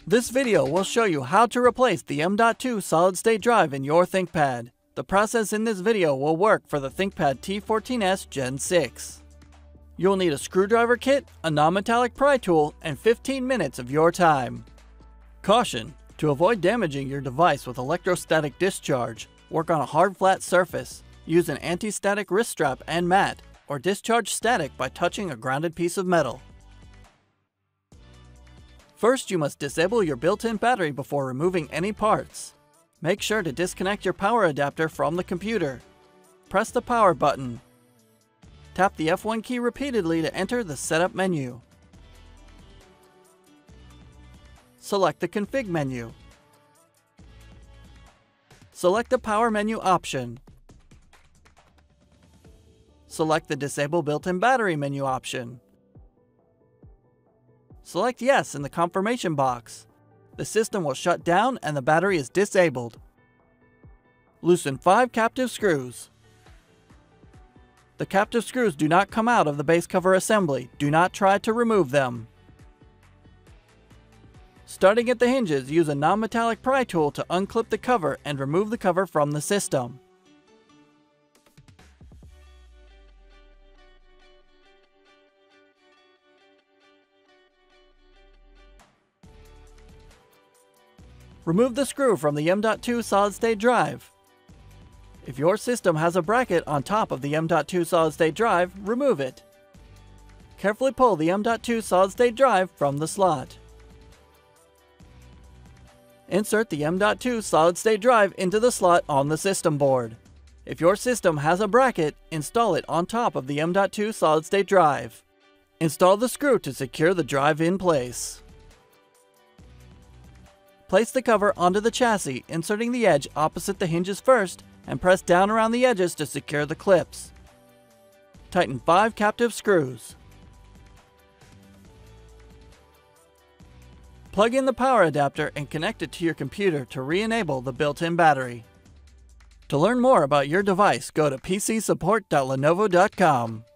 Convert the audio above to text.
This video will show you how to replace the M.2 solid-state drive in your ThinkPad. The process in this video will work for the ThinkPad T14s Gen 6. You'll need a screwdriver kit, a non-metallic pry tool, and 15 minutes of your time. Caution: to avoid damaging your device with electrostatic discharge, work on a hard flat surface. Use an anti-static wrist strap and mat, or discharge static by touching a grounded piece of metal. First, you must disable your built-in battery before removing any parts. Make sure to disconnect your power adapter from the computer. Press the power button. Tap the F1 key repeatedly to enter the Setup menu. Select the Config menu. Select the Power menu option. Select the Disable Built-in Battery menu option. Select Yes in the confirmation box. The system will shut down and the battery is disabled. Loosen 5 captive screws. The captive screws do not come out of the base cover assembly. Do not try to remove them. Starting at the hinges, use a non-metallic pry tool to unclip the cover and remove the cover from the system. Remove the screw from the M.2 solid-state drive. If your system has a bracket on top of the M.2 solid-state drive, remove it. Carefully pull the M.2 solid-state drive from the slot. Insert the M.2 solid-state drive into the slot on the system board. If your system has a bracket, install it on top of the M.2 solid-state drive. Install the screw to secure the drive in place. Place the cover onto the chassis, inserting the edge opposite the hinges first, and press down around the edges to secure the clips. Tighten 5 captive screws. Plug in the power adapter and connect it to your computer to re-enable the built-in battery. To learn more about your device, go to pcsupport.lenovo.com.